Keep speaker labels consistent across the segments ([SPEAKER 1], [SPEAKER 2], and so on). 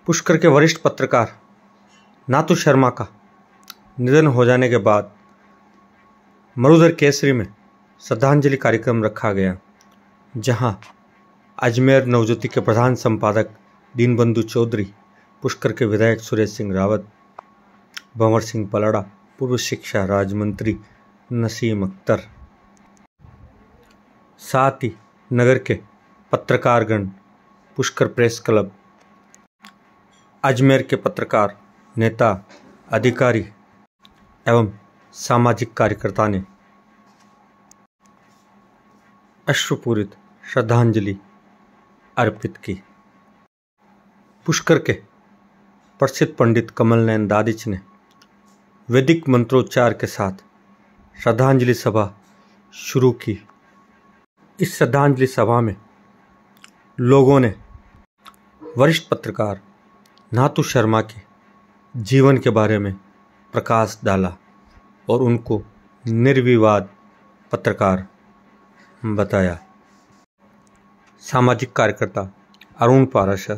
[SPEAKER 1] पुष्कर के वरिष्ठ पत्रकार नाथू शर्मा का निधन हो जाने के बाद मरुधर केसरी में श्रद्धांजलि कार्यक्रम रखा गया, जहां अजमेर नवज्योति के प्रधान संपादक दीनबंधु चौधरी, पुष्कर के विधायक सुरेश सिंह रावत, भंवर सिंह पलाड़ा, पूर्व शिक्षा राज्य मंत्री नसीम अख्तर, साथ ही नगर के पत्रकारगण, पुष्कर प्रेस क्लब, अजमेर के पत्रकार, नेता, अधिकारी एवं सामाजिक कार्यकर्ता ने अश्रुपूरित श्रद्धांजलि अर्पित की। पुष्कर के प्रसिद्ध पंडित कमल नयन दादिच ने वैदिक मंत्रोच्चार के साथ श्रद्धांजलि सभा शुरू की। इस श्रद्धांजलि सभा में लोगों ने वरिष्ठ पत्रकार नाथू शर्मा के जीवन के बारे में प्रकाश डाला और उनको निर्विवाद पत्रकार बताया। सामाजिक कार्यकर्ता अरुण पाराशर,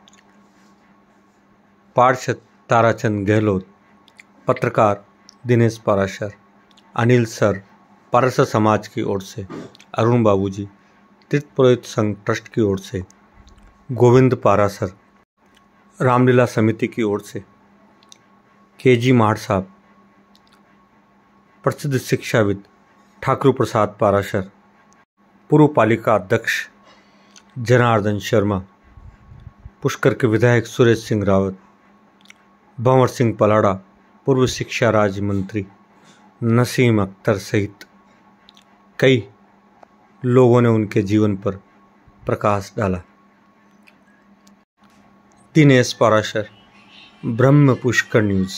[SPEAKER 1] पार्षद ताराचंद गहलोत, पत्रकार दिनेश पाराशर, अनिल सर, पाराशर समाज की ओर से अरुण बाबूजी, तीर्थ पुरोहित संघ ट्रस्ट की ओर से गोविंद पाराशर, रामलीला समिति की ओर से केजी माड़ साहब, प्रसिद्ध शिक्षाविद ठाकुर प्रसाद पाराशर, पूर्व पालिका अध्यक्ष जनार्दन शर्मा, पुष्कर के विधायक सुरेश सिंह रावत, भंवर सिंह पलाड़ा, पूर्व शिक्षा राज्य मंत्री नसीम अख्तर सहित कई लोगों ने उनके जीवन पर प्रकाश डाला। दिनेश पाराशर, ब्रह्म पुष्कर न्यूज।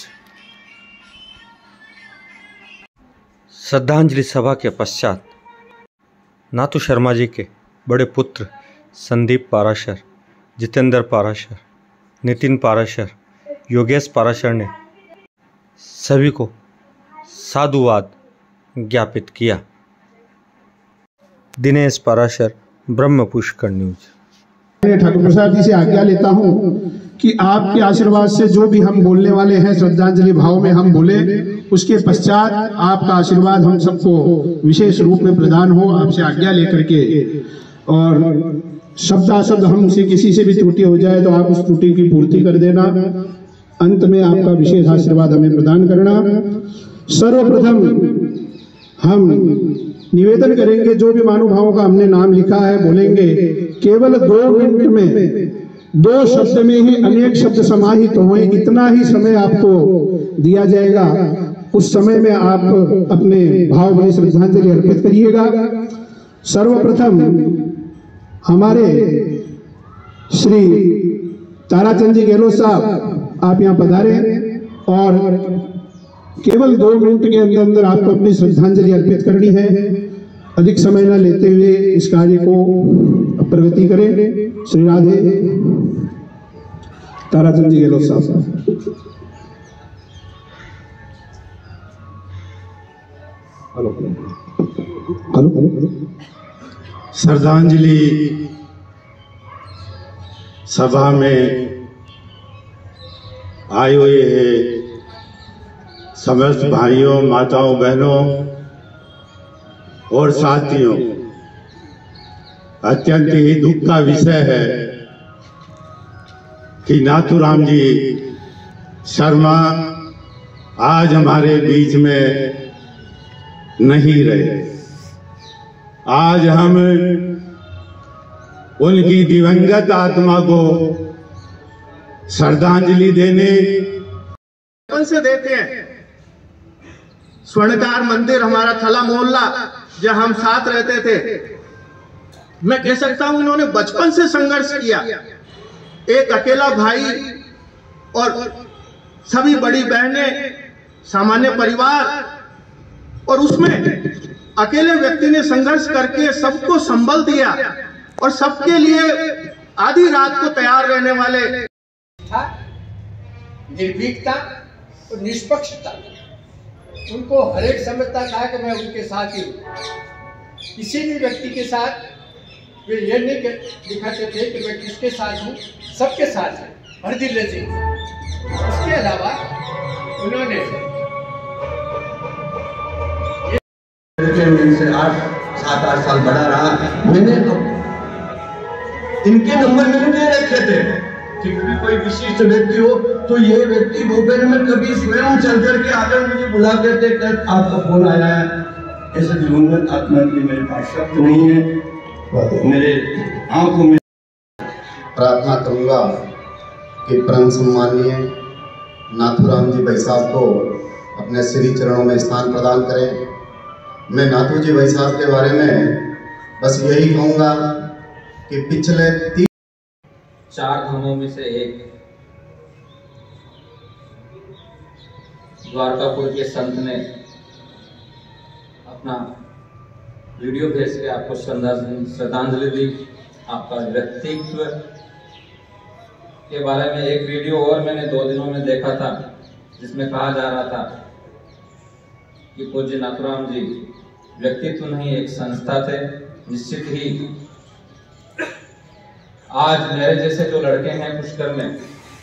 [SPEAKER 1] श्रद्धांजलि सभा के पश्चात नाथू शर्मा जी के बड़े पुत्र संदीप पाराशर, जितेंद्र पाराशर, नितिन पाराशर, योगेश पाराशर ने सभी को साधुवाद ज्ञापित किया। दिनेश पाराशर, ब्रह्म पुष्कर न्यूज।
[SPEAKER 2] ठाकुर प्रसाद जी से आज्ञा लेता हूं कि आपके आशीर्वाद से जो भी हम बोलने वाले हैं श्रद्धांजलि भाव में हम बोले, उसके पश्चात आपका आशीर्वाद हम सबको विशेष रूप में प्रदान हो। आपसे आज्ञा लेकर के, और शब्दाशब्द हमसे किसी से भी त्रुटि हो जाए तो आप उस त्रुटि की पूर्ति कर देना। अंत में आपका विशेष आशीर्वाद हमें प्रदान करना। सर्वप्रथम हम निवेदन करेंगे, जो भी महानुभावों का हमने नाम लिखा है बोलेंगे, केवल 2 मिनट में 2 शब्द में ही अनेक शब्द समाहित हों, इतना ही समय आपको दिया जाएगा। उस समय में आप अपने भावभरी श्रद्धांजलि अर्पित करिएगा। सर्वप्रथम हमारे श्री ताराचंद जी गहलोत साहब, आप यहाँ पधारे और केवल 2 मिनट के अंदर अंदर आपको अपनी श्रद्धांजलि अर्पित करनी है। अधिक समय न लेते हुए इस कार्य को प्रगति करें। श्री राधे। ताराचंद जी गहलोत साहब। हेलो।
[SPEAKER 3] श्रद्धांजलि सभा में आए हुए समस्त भाइयों, माताओं, बहनों और साथियों, अत्यंत ही दुख का विषय है कि नाथूराम जी शर्मा आज हमारे बीच में नहीं रहे। आज हम उनकी दिवंगत आत्मा को श्रद्धांजलि देने
[SPEAKER 4] से देते हैं। स्वर्णकार मंदिर हमारा थला मोहल्ला, जब हम साथ रहते थे, मैं कह सकता हूं इन्होंने बचपन से संघर्ष किया। एक अकेला भाई और सभी बड़ी बहनें, सामान्य परिवार, और उसमें अकेले व्यक्ति ने संघर्ष करके सबको संबल दिया और सबके लिए आधी रात को तैयार रहने वाले।
[SPEAKER 5] निर्भीकता और निष्पक्षता, उनको हर एक समझता था कि मैं उनके साथ ही हूँ। किसी भी व्यक्ति के साथ वे ये नहीं दिखाते थे कि मैं किसके साथ हूँ, सबके साथ है। हरदिल सिंह। इसके अलावा उन्होंने
[SPEAKER 6] इनसे 7-8 साल बड़ा रहा। मैंने इनके नंबर मैंने दे रखे थे कि कभी कोई विशिष्ट व्यक्ति हो तो ये व्यक्ति दोपहर में कभी स्वयं चल करके आकर मुझे बुला करते कर आपका फोन आया है। ऐसे दिवंगत आत्मा के मेरे पास शब्द नहीं है। मेरे आंखों में
[SPEAKER 7] प्रार्थना करूंगा कि परम सम्माननीय नाथूराम जी भाई साहब को अपने श्री चरणों में स्थान प्रदान करें। मैं नाथू जी भाई साहब के बारे में बस यही कहूँगा कि पिछले
[SPEAKER 8] 4 धामों में से एक द्वारकापुर के संत ने अपना वीडियो भेज के आपको श्रद्धांजलि दी। आपका व्यक्तित्व के बारे में एक वीडियो और मैंने 2 दिनों में देखा था, जिसमें कहा जा रहा था कि पूज्य नाथूराम जी व्यक्तित्व नहीं एक संस्था थे। निश्चित ही आज मेरे जैसे जो लड़के हैं पुष्कर में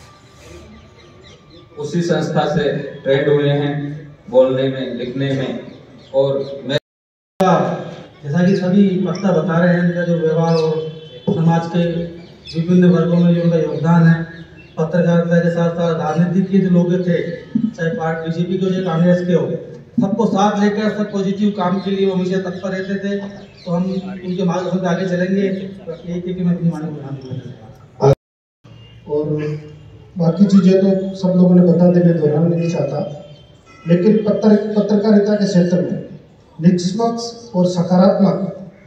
[SPEAKER 8] उसी संस्था से ट्रेंड हुए हैं बोलने में, लिखने में। और
[SPEAKER 9] जैसा कि सभी वक्ता बता रहे हैं, इनका जो व्यवहार और समाज के विभिन्न वर्गों में जो उनका योगदान है, पत्रकारिता के साथ साथ राजनीति के जो लोग थे, चाहे पार्टी बीजेपी के हो कांग्रेस के हो, सबको साथ लेकर सब पॉजिटिव काम के लिए वो हमेशा तत्पर रहते थे। तो हम उनके मार्गदर्शन से आगे चलेंगे। यही थी कि मैं अपनी वाणी को
[SPEAKER 2] और बाकी चीज़ें तो सब लोगों ने बता दी, मैं दोहराना नहीं चाहता। लेकिन पत्रकारिता के क्षेत्र में निष्पक्ष और सकारात्मक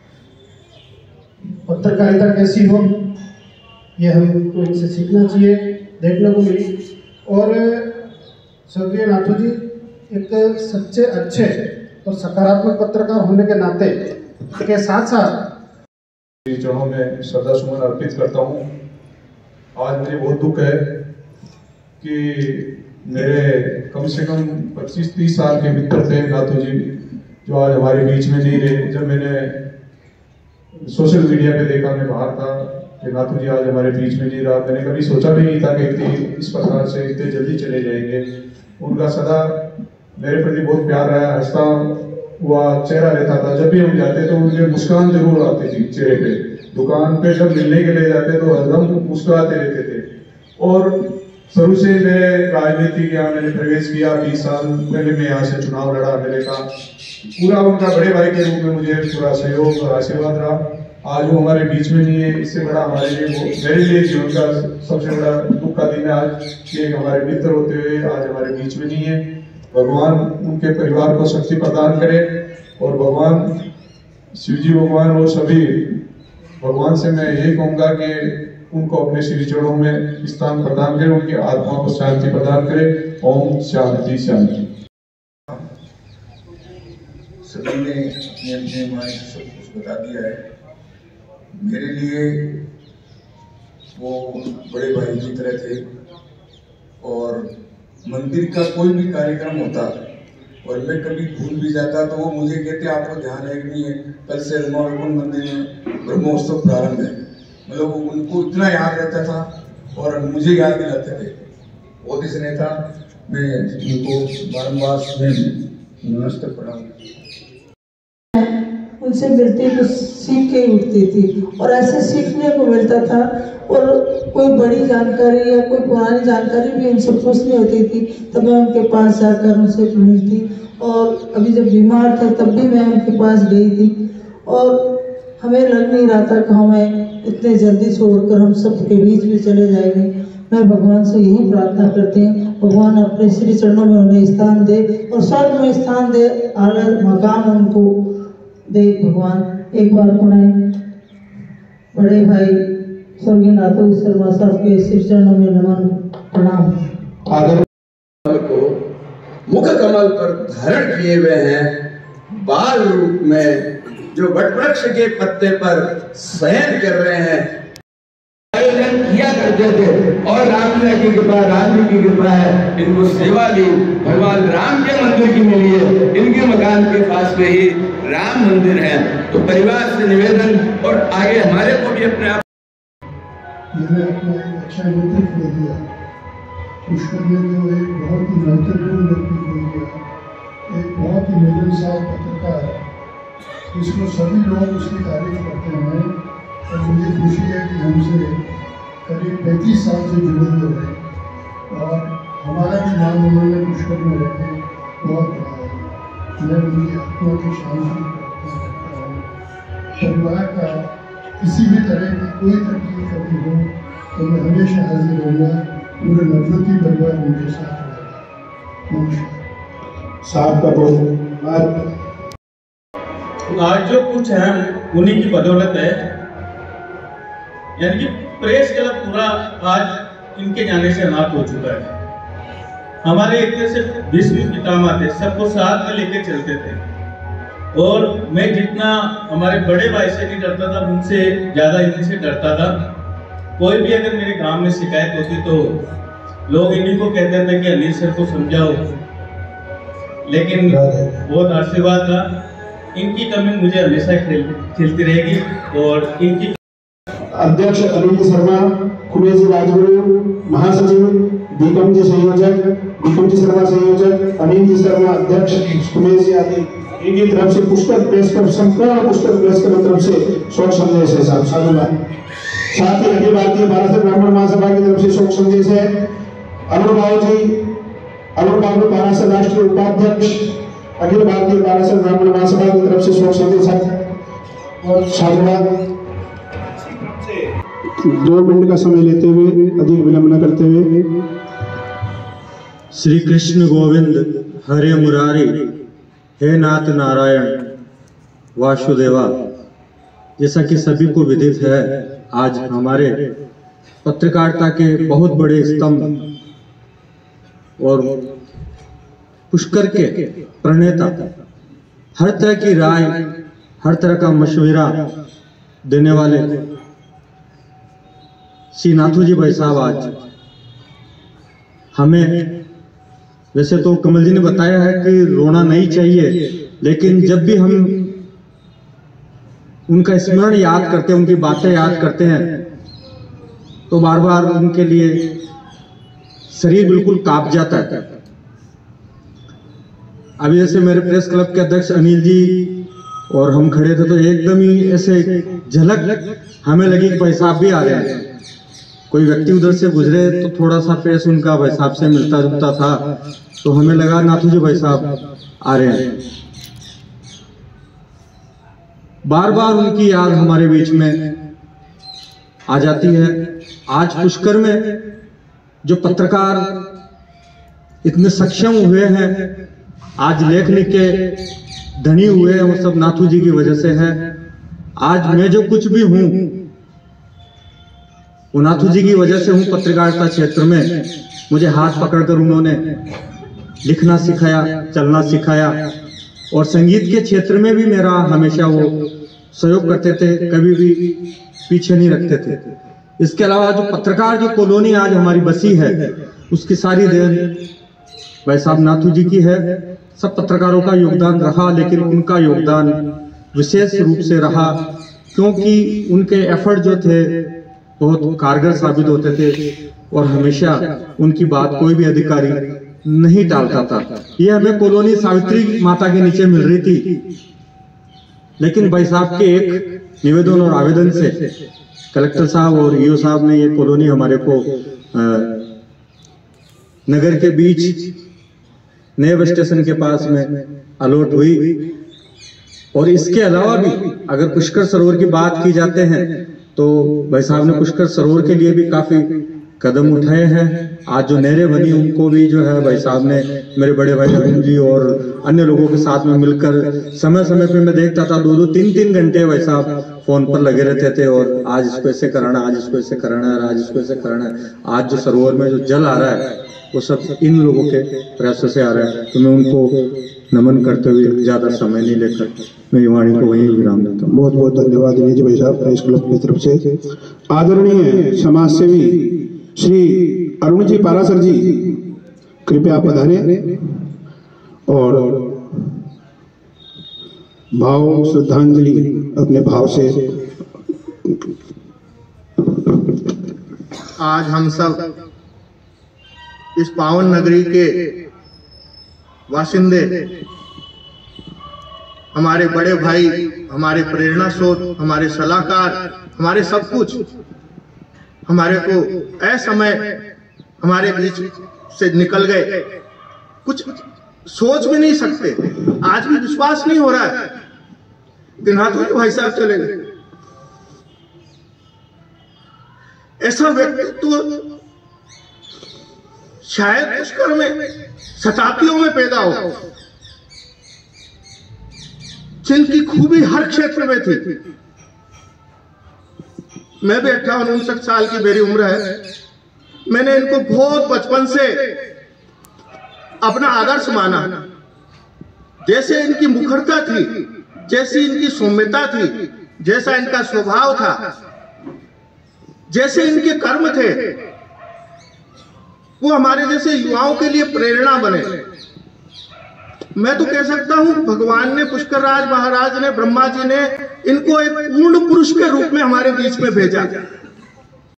[SPEAKER 2] पत्रकारिता कैसी हो, ये हमको इनसे सीखना चाहिए, देखने को मिली। और स्वर्गीय नाथू जी एक सच्चे, अच्छे और सकारात्मक पत्रकार होने के नाते के साथ साथ
[SPEAKER 10] चरणों में श्रद्धा सुमन अर्पित करता हूँ। आज मुझे बहुत दुख है कि मेरे कम से कम 25-30 साल के मित्र थे नाथू जी, जो आज हमारे बीच में नहीं रहे। जब मैंने सोशल मीडिया पे देखा, मैं बाहर था कि नाथू जी आज हमारे बीच में नहीं रहा, मैंने कभी सोचा भी नहीं था कि इस प्रकार से इतने जल्दी चले जाएंगे। उनका सदा मेरे प्रति बहुत प्यार रहा, हंसता हुआ चेहरा रहता था। जब भी हम जाते तो मुझे मुस्कान जरूर आती थी चेहरे पे। दुकान पे जब मिलने के लिए जाते तो हरदम मुस्कुराते रहते थे। और शुरू से मैं राजनीति किया, मैंने प्रवेश किया। 20 साल पहले मैं यहाँ से चुनाव लड़ा। मेरे का पूरा उनका बड़े भाई के रूप में मुझे पूरा सहयोग और आशीर्वाद रहा। आज वो हमारे बीच में नहीं है। इससे बड़ा हमारे लिए, वो मेरे लिए जीवन का सबसे बड़ा दुख का दिन है आज कि हमारे मित्र होते हुए आज हमारे बीच में नहीं है। भगवान उनके परिवार को शक्ति प्रदान करे और भगवान शिवजी भगवान और सभी भगवान से मैं यही कहूँगा कि उनको अपने श्री चरणों में स्थान प्रदान करे, उनकी आत्मा को शांति प्रदान करे। ओम शांति शांति।
[SPEAKER 6] सभी ने अपने अपने मायने से सब कुछ बता दिया है। मेरे लिए वो बड़े भाई की तरह थे और मंदिर का कोई भी कार्यक्रम होता और मैं कभी भूल भी जाता तो वो मुझे कहते आपको ध्यान है कि नहीं है, कल से रमाकुंड मंदिर में ब्रह्मोत्सव प्रारंभ है। मतलब उनको इतना याद रहता था और मुझे याद दिलाते थे। बहुत स्नेह था। मैं उनको बारम्बार नमस्ते प्रणाम।
[SPEAKER 11] उनसे मिलती तो सीख के उठती थी और ऐसे सीखने को मिलता था। और कोई बड़ी जानकारी या कोई पुरानी जानकारी भी उनसे पूछनी होती थी तब मैं उनके पास जाकर उनसे मिलती। और अभी जब बीमार थे तब भी मैं उनके पास गई थी। और हमें लग नहीं रहा था कि हमें इतने जल्दी छोड़कर हम सबके बीच में चले जाएंगे। मैं भगवान से यही प्रार्थना करती हूँ, भगवान अपने श्री चरणों में उन्हें स्थान दे और स्वर्ग में स्थान दे, आला मकाम उनको दे भगवान। एक बार पुनः बड़े भाई स्वर्गीय नाथू शर्मा साहब के श्री चरणों में नमन प्रणाम।
[SPEAKER 6] को मुख कमल पर धारण किए हुए हैं, बाल रूप में जो वटवृक्ष के पत्ते पर शयन कर रहे हैं। आयोजन किया करते थे और रामलला की कृपा, राम जी की कृपा है, इनको सेवा दी भगवान राम के मंदिर की मिली है। इनके मकान के पास में ही राम मंदिर है। तो परिवार से निवेदन और आगे हमारे को भी अपने आप
[SPEAKER 2] मैंने अपना एक अच्छा मित्र खो दिया। पुष्कर ने जो एक बहुत ही महत्वपूर्ण व्यक्ति खो दिया, एक बहुत ही मिलनसार पत्रकार, जिसको सभी लोग उसकी तारीफ करते हैं। और मुझे खुशी है कि हमसे करीब 35 साल से जुड़े हुए हैं और हमारा भी नाम उन्होंने पुष्कर में रखे बहुत बड़ा है। मैं उनकी आत्मा की शांति प्रार्थना करता हूँ। परिवार का किसी भी तरह की कोई तकलीफ कभी हो तो मैं हमेशा हाजिर रहूँगा। पूरे नवज्योति परिवार उनके साथ रहेगा। नमस्कार।
[SPEAKER 3] साहब का बहुत
[SPEAKER 12] आज जो कुछ है उन्हीं की बदौलत है, यानी कि प्रेस क्लब पूरा आज इनके जाने से अनाथ हो चुका है। हमारे एक से भीष्म पितामह थे, सबको साथ में लेके चलते थे और मैं जितना हमारे बड़े भाई से नहीं डरता था, उनसे ज्यादा इनसे डरता था। कोई भी अगर मेरे गांव में शिकायत होती तो लोग इन्हीं को कहते थे कि अनिल सर को समझाओ, लेकिन बहुत आशीर्वाद था। इनकी कमी मुझे हमेशा खिलती रहेगी। और इनकी
[SPEAKER 2] अध्यक्ष अरुण शर्मा, कुमेश जी राजगुरु, महासचिव दीपम जी संयोजक, दीपम जी शर्मा संयोजक, अनिल जी शर्मा अध्यक्ष, कुमेश जी आदि इनकी तरफ से पुष्कर प्रेस क्लब, संपूर्ण पुष्कर प्रेस क्लब तरफ से शोक संदेश है साहब, साधुवाद। साथ ही अखिल भारतीय भारत ब्राह्मण महासभा की तरफ से शोक संदेश है। अरुण बाबू पारासर राष्ट्रीय उपाध्यक्ष, अखिल भारतीय पारासर ब्राह्मण महासभा की तरफ से शोक संदेश है और साधुवाद। 2 मिनट का समय लेते हुए, अधिक विलंब न करते हुए।
[SPEAKER 1] श्री कृष्ण गोविंद हरे मुरारी, हे नाथ नारायण वासुदेवा। जैसा कि सभी को विदित है, आज हमारे पत्रकारिता के बहुत बड़े स्तंभ और पुष्कर के प्रणेता, हर तरह की राय, हर तरह का मशवरा देने वाले श्री नाथू जी भाई साहब आज हमें, वैसे तो कमल जी ने बताया है कि रोना नहीं चाहिए, लेकिन जब भी हम उनका स्मरण याद करते हैं, उनकी बातें याद करते हैं, तो बार बार उनके लिए शरीर बिल्कुल कांप जाता है। अभी जैसे मेरे प्रेस क्लब के अध्यक्ष अनिल जी और हम खड़े थे तो एकदम ही ऐसे झलक हमें लगी कि भाई साहब भी आ रहे हैं। कोई व्यक्ति उधर से गुजरे तो थोड़ा सा फेस उनका भाई साहब से मिलता जुलता था, तो हमें लगा नाथू जी भाई साहब आ रहे हैं। बार बार उनकी याद हमारे बीच में आ जाती है। आज पुष्कर में जो पत्रकार इतने सक्षम हुए हैं, आज लेख लिख के धनी हुए हैं, वो सब नाथू जी की वजह से है। आज मैं जो कुछ भी हूं वो नाथू जी की वजह से हूं। पत्रकारिता क्षेत्र में मुझे हाथ पकड़कर उन्होंने लिखना सिखाया, चलना सिखाया, और संगीत के क्षेत्र में भी मेरा हमेशा वो सहयोग करते थे, कभी भी पीछे नहीं रखते थे। इसके अलावा जो पत्रकार जो कॉलोनी आज हमारी बसी है, उसकी सारी देन भाई साहब नाथू जी की है। सब पत्रकारों का योगदान रहा, लेकिन उनका योगदान विशेष रूप से रहा क्योंकि उनके एफर्ट जो थे बहुत कारगर साबित होते थे और हमेशा उनकी बात कोई भी अधिकारी नहीं टालता था। ये हमें कॉलोनी सावित्री माता के नीचे मिल रही थी, लेकिन भाई साहब के एक निवेदन और आवेदन से कलेक्टर साहब और ईओ साहब ने ये कॉलोनी हमारे को नगर के बीच नए बस स्टेशन के पास में अलॉट हुई। और इसके अलावा भी अगर पुष्कर सरोवर की बात की जाते हैं तो भाई साहब ने पुष्कर सरोवर के लिए भी काफी कदम उठाए हैं। आज जो नहरें बनी उनको भी जो है भाई साहब ने, मेरे बड़े भाई अरुण जी और अन्य लोगों के साथ में मिलकर समय समय पे मैं देखता था 2-2, 3-3 घंटे भाई साहब फोन पर लगे रहते थे और आज इसको ऐसे कराना, आज इसको ऐसे कराना है, आज इसको ऐसे कराना है। आज जो सरोवर में जो जल आ रहा है वो सब इन लोगों के प्रयासों से आ रहा है। तो मैं उनको नमन करते हुए ज्यादा समय नहीं लेकर मेरी वाणी को वहीं विराम देता हूँ।
[SPEAKER 2] बहुत बहुत धन्यवाद जी भाई साहब प्रेस क्लब की तरफ से। आदरणीय समाज सेवी श्री अरुण जी पारासर जी, कृपया पधारें और भाव श्रद्धांजलि अपने भाव से
[SPEAKER 4] आज हम सब इस पावन नगरी के वासिंदे, हमारे बड़े भाई, हमारे प्रेरणा स्रोत, हमारे सलाहकार, हमारे सब कुछ, हमारे को असमय हमारे बीच से निकल गए, कुछ सोच भी नहीं सकते। आज भी विश्वास नहीं हो रहा है कि नाथू जी भाई साहब चले गए। ऐसा व्यक्तित्व शायद पुष्कर में शताब्दियों में पैदा हो, जिनकी खूबी हर क्षेत्र में थी। मैं भी 58-59 साल की मेरी उम्र है। मैंने इनको बहुत बचपन से अपना आदर्श माना। जैसे इनकी मुखरता थी, जैसी इनकी सौम्यता थी, जैसा इनका स्वभाव था, जैसे इनके कर्म थे, वो हमारे जैसे युवाओं के लिए प्रेरणा बने। मैं तो कह सकता हूं भगवान ने, पुष्कर राज महाराज ने, ब्रह्मा जी ने इनको एक पूर्ण पुरुष के रूप में हमारे बीच में भेजा।